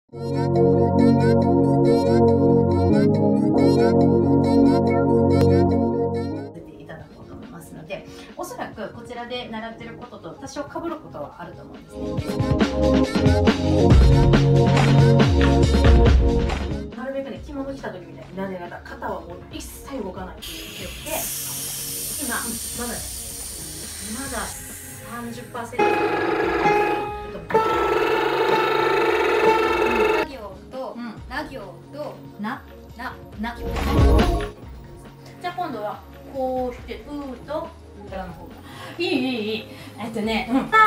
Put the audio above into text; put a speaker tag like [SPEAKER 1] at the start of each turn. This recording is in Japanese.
[SPEAKER 1] いただこうと思いますので、おそらくこちらで習ってることと多少被ることはあると思うんですね。なるべくね、着物着た時みたいになで方、肩はもう一切動かないっていう手をで、今まだ 30%。
[SPEAKER 2] な行と
[SPEAKER 1] な。じゃあ今度はこうしてうーと裏の方がいい。